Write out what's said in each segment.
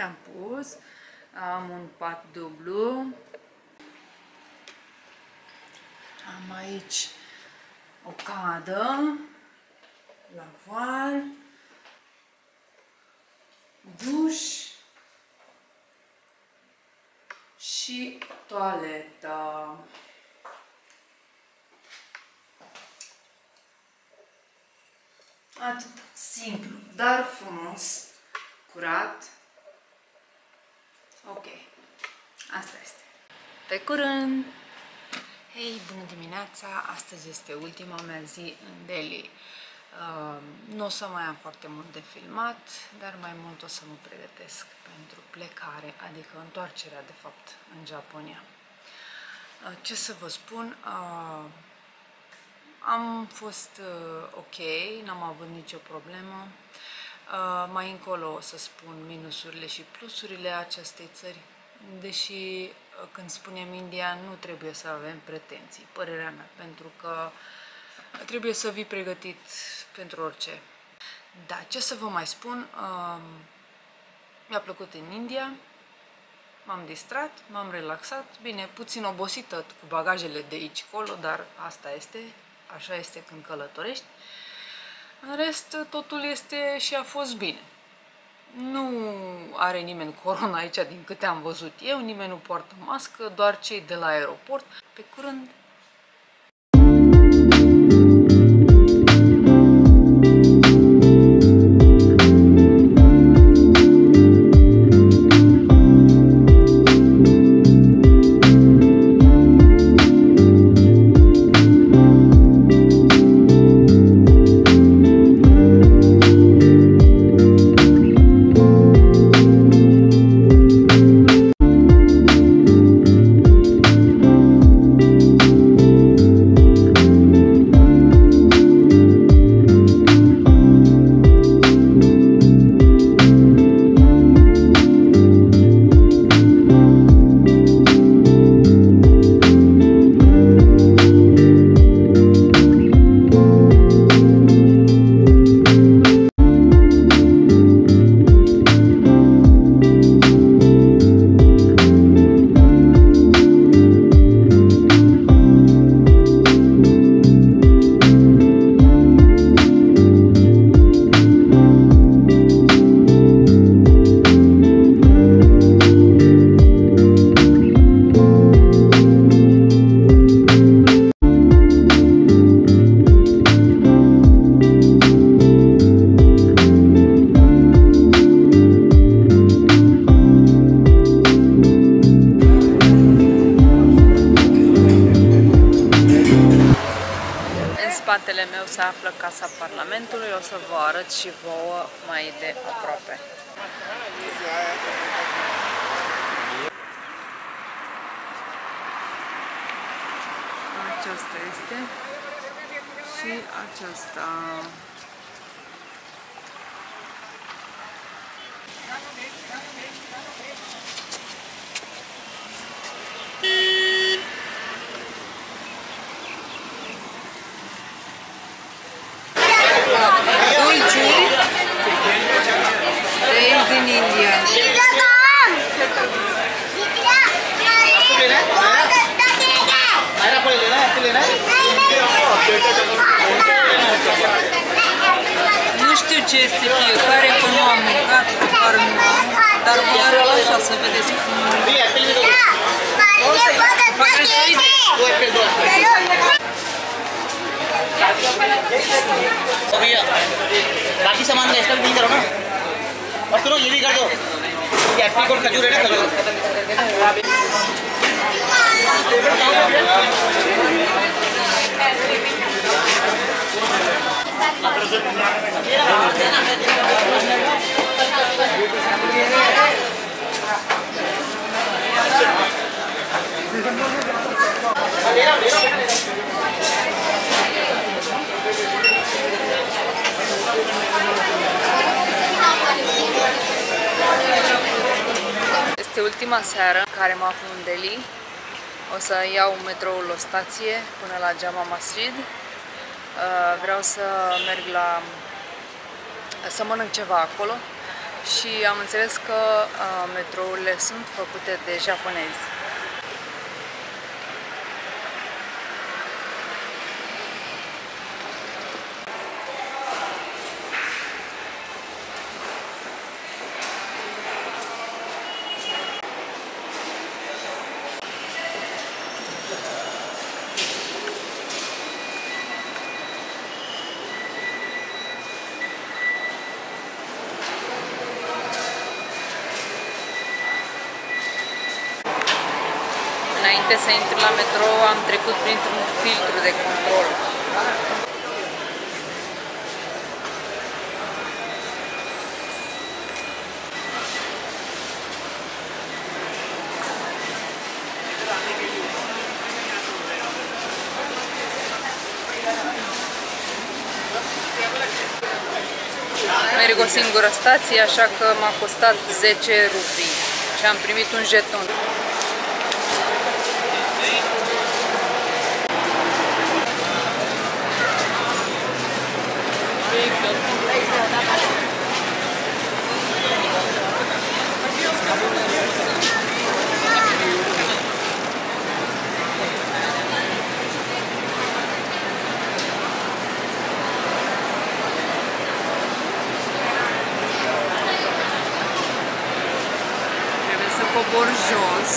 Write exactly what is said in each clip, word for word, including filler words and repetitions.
le-am pus. Am un pat dublu. Am aici o cadă, lavoar, duș și toaletă. Atât. Simplu, dar frumos, curat. Ok. Asta este. Pe curând! Hei, bună dimineața! Astăzi este ultima mea zi în Delhi. Uh, nu o să mai am foarte mult de filmat, dar mai mult o să mă pregătesc pentru plecare, adică întoarcerea, de fapt, în Japonia. Uh, ce să vă spun? Uh, am fost uh, ok, n-am avut nicio problemă. Uh, mai încolo o să spun minusurile și plusurile acestei țări, deși când spunem India nu trebuie să avem pretenții, părerea mea, pentru că trebuie să vii pregătit pentru orice. Da, ce să vă mai spun, uh, mi-a plăcut în India, m-am distrat, m-am relaxat, bine, puțin obosită cu bagajele de aici colo, dar asta este, așa este când călătorești. În rest, totul este și a fost bine. Nu are nimeni corona aici, din câte am văzut eu, nimeni nu poartă mască, doar cei de la aeroport. Pe curând! În spatele meu se află Casa Parlamentului, o să vă arăt și vouă mai de aproape. Aceasta este și aceasta. Din India. Nu știu ce este fiecare, că nu am mâncat, doar nu am, dar vă arăt așa să vedeți cum... Fac rețoide! बाकी सामान का एक्स्ट्रा नहीं करो ना और सुनो ये भी कर दो ये एप्रिकॉट खजूर है ना खजूर Este ultima seară în care mă aflu în Delhi. O să iau metroul o stație până la Jama Masjid. Vreau să merg la... să mănânc ceva acolo și am înțeles că uh, metrourile sunt făcute de japonezi. Înainte să intru la metrou, am trecut printr-un filtru de control. Merg o singură stație, așa că m-a costat zece rupii și am primit un jeton. Trebuie să cobor jos.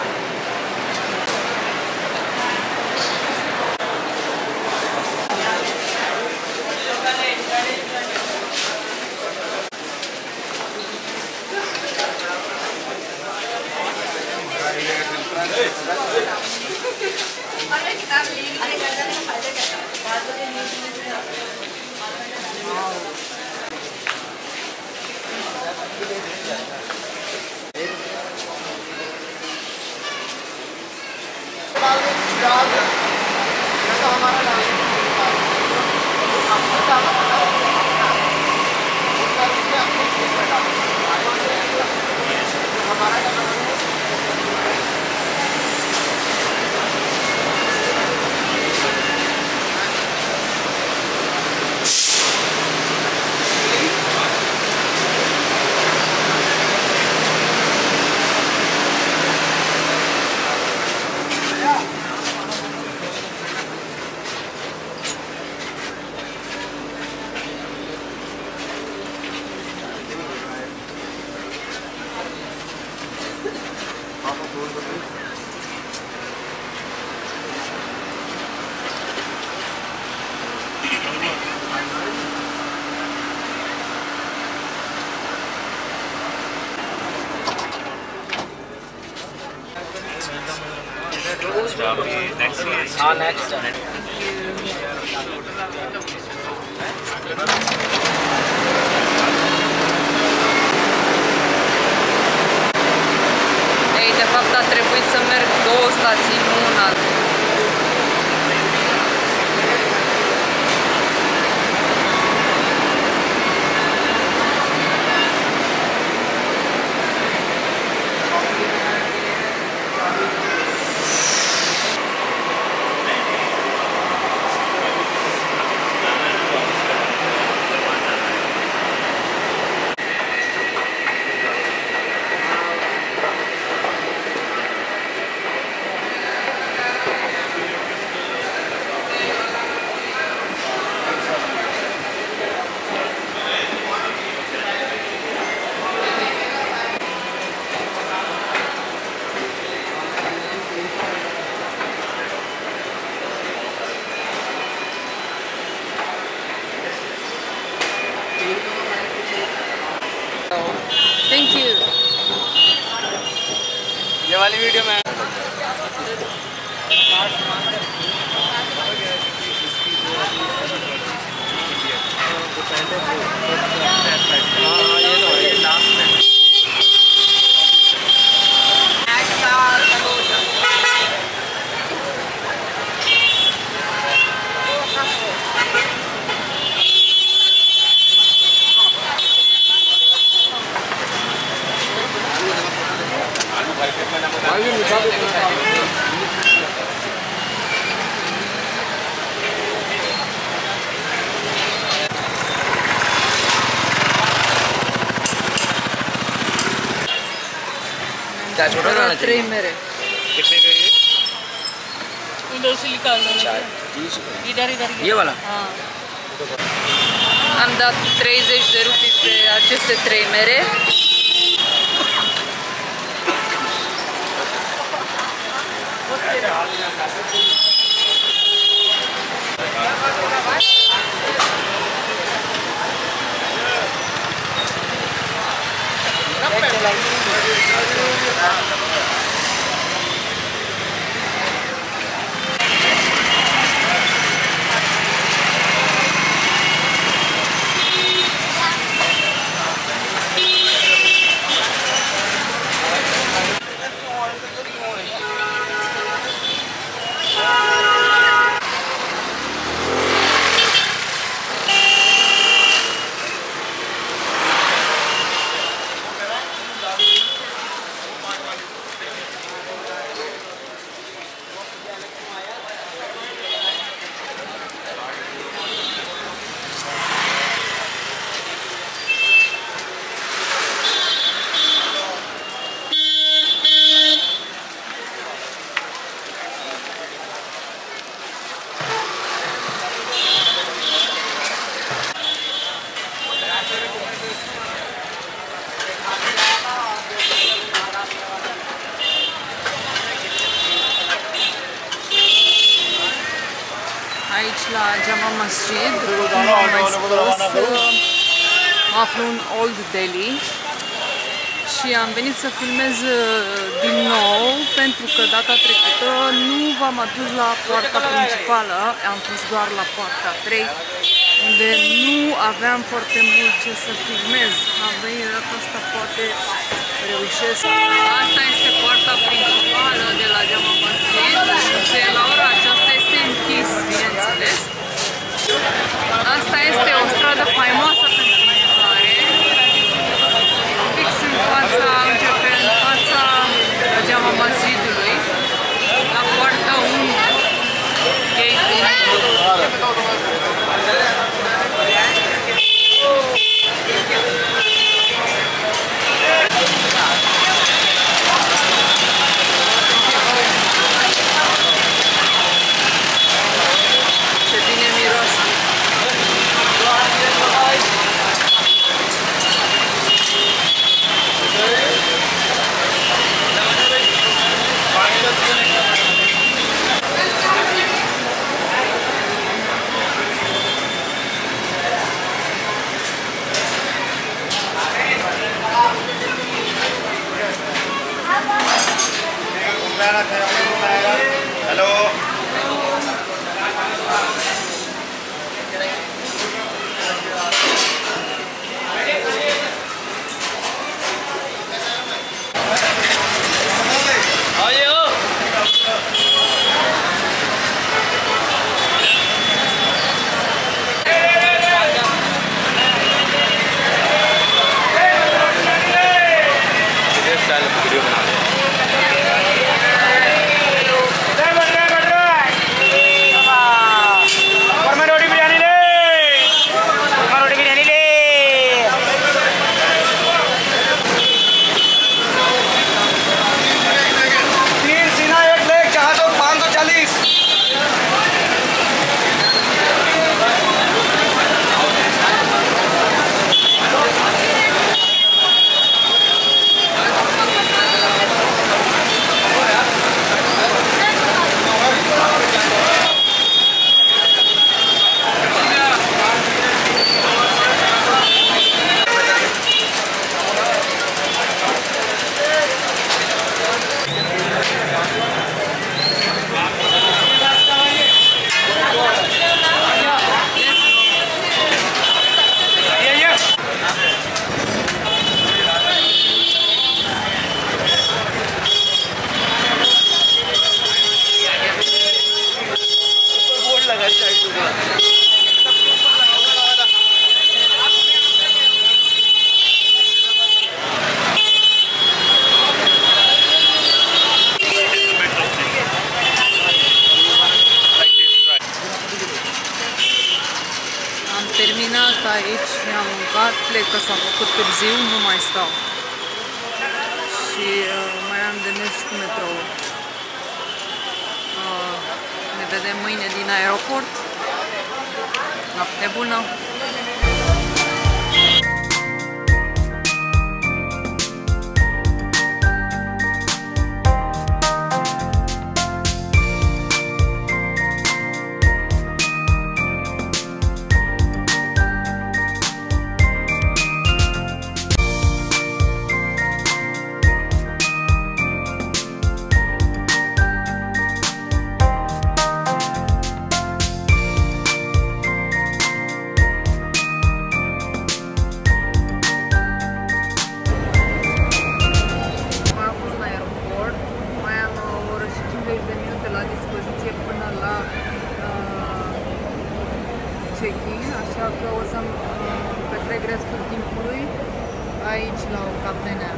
Next year. Ah, next. Ei, de fapt a trebuit să merg două stații, nu una. Thank you. ये वाली वीडियो में क्या छोटा जरा रहना ट्रे चाहिए? मेरे कितने का ये? इधर से निकाल दो चार तीस रुपये. इधर इधर ये वाला? हाँ am dat treizeci de rupi pe aceste trei mere. Aici la Jama Masjid, cum am mai spus, mă aflu în Old Delhi și am venit să filmez din nou pentru că data trecută nu v-am adus la poarta principală, am fost doar la poarta trei, unde nu aveam foarte mult ce să filmez. Am venit de data asta, poate reușesc. Asta este poarta principală de la Jama Masjid și la ora aceasta este închis, bineînțeles. Asta este o stradă faimoasă pentru mâncare. Fix în fața, începe în fața Jama Masjidului, la poarta unu, gate-ul. Ce bine miroase! Hello. Video बना रहे terminat aici, am mâncat, plec că s-a făcut târziu, nu mai stau. Și uh, mai am vedem mâine din aeroport. Noapte bună! Check-in, așa că o să-mi uh, petrec restul timpului aici la o cafenea.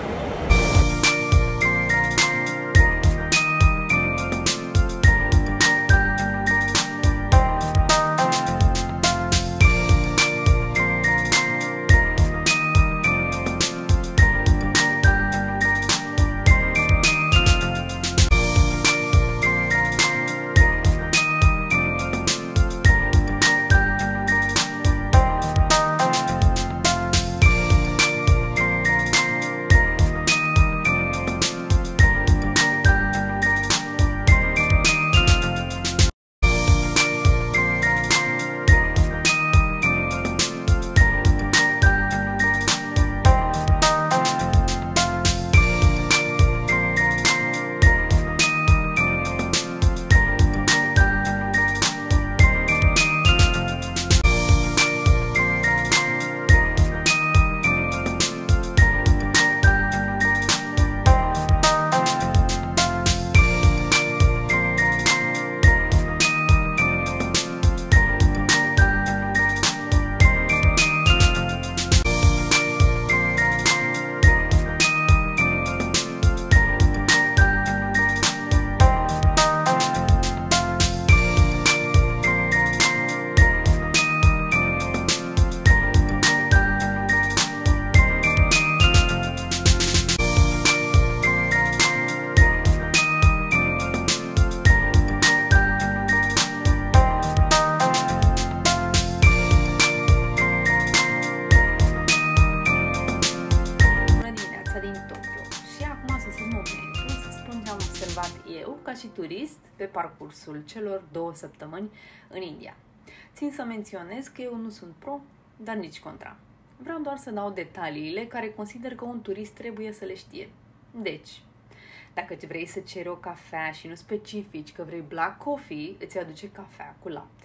Eu, ca și turist, pe parcursul celor două săptămâni în India. Țin să menționez că eu nu sunt pro, dar nici contra. Vreau doar să dau detaliile care consider că un turist trebuie să le știe. Deci, dacă vrei să ceri o cafea și nu specifici că vrei black coffee, îți aduce cafea cu lapte.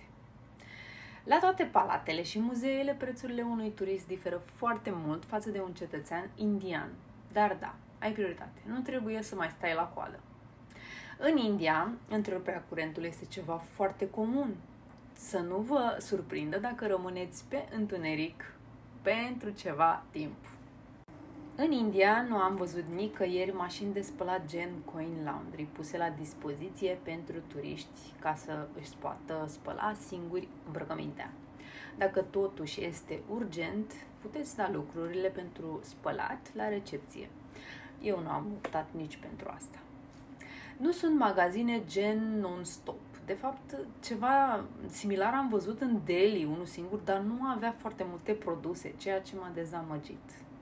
La toate palatele și muzeele, prețurile unui turist diferă foarte mult față de un cetățean indian. Dar da, ai prioritate, nu trebuie să mai stai la coadă. În India, întreruperea curentului este ceva foarte comun. Să nu vă surprindă dacă rămâneți pe întuneric pentru ceva timp. În India nu am văzut nicăieri mașini de spălat gen coin laundry puse la dispoziție pentru turiști ca să își poată spăla singuri îmbrăcămintea. Dacă totuși este urgent, puteți da lucrurile pentru spălat la recepție. Eu nu am optat nici pentru asta. Nu sunt magazine gen non-stop. De fapt, ceva similar am văzut în Delhi, unul singur, dar nu avea foarte multe produse, ceea ce m-a dezamăgit.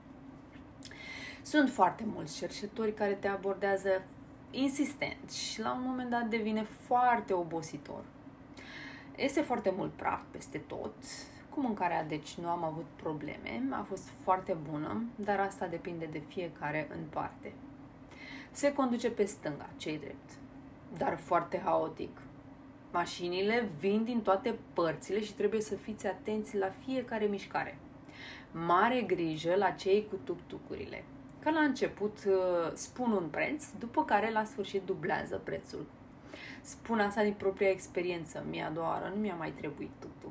Sunt foarte mulți cerșetori care te abordează insistent și la un moment dat devine foarte obositor. Este foarte mult praf peste tot. Cu mâncarea, deci, nu am avut probleme. A fost foarte bună, dar asta depinde de fiecare în parte. Se conduce pe stânga, ce-i drept, dar foarte haotic. Mașinile vin din toate părțile și trebuie să fiți atenți la fiecare mișcare. Mare grijă la cei cu tuk-tucurile. Ca la început spun un preț, după care la sfârșit dublează prețul. Spun asta din propria experiență. Mie a doua oară nu mi-a mai trebuit tuk-tuk.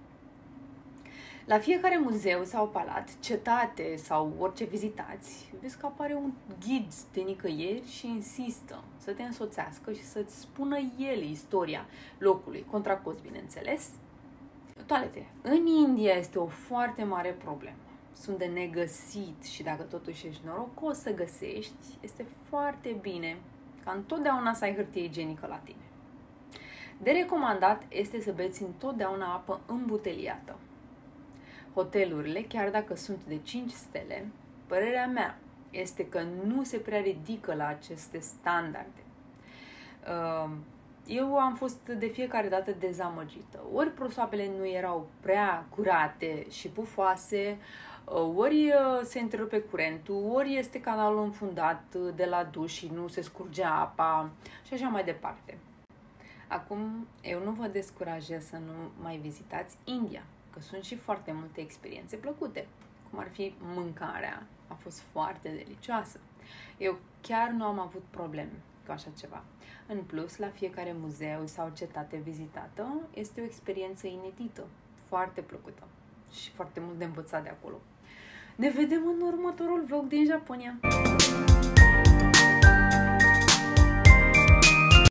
La fiecare muzeu sau palat, cetate sau orice vizitați, vezi că apare un ghid de nicăieri și insistă să te însoțească și să-ți spună el istoria locului, contra cost, bineînțeles. Toalete. În India este o foarte mare problemă. Sunt de negăsit și dacă totuși ești norocos să găsești, este foarte bine ca întotdeauna să ai hârtie igienică la tine. De recomandat este să beți întotdeauna apă îmbuteliată. Hotelurile, chiar dacă sunt de cinci stele, părerea mea este că nu se prea ridică la aceste standarde. Eu am fost de fiecare dată dezamăgită. Ori prosoapele nu erau prea curate și pufoase, ori se întrerupe curentul, ori este canalul înfundat de la duș și nu se scurgea apa și așa mai departe. Acum, eu nu vă descurajez să nu mai vizitați India, că sunt și foarte multe experiențe plăcute, cum ar fi mâncarea. A fost foarte delicioasă. Eu chiar nu am avut probleme cu așa ceva. În plus, la fiecare muzeu sau cetate vizitată este o experiență inedită, foarte plăcută și foarte mult de învățat de acolo. Ne vedem în următorul vlog din Japonia!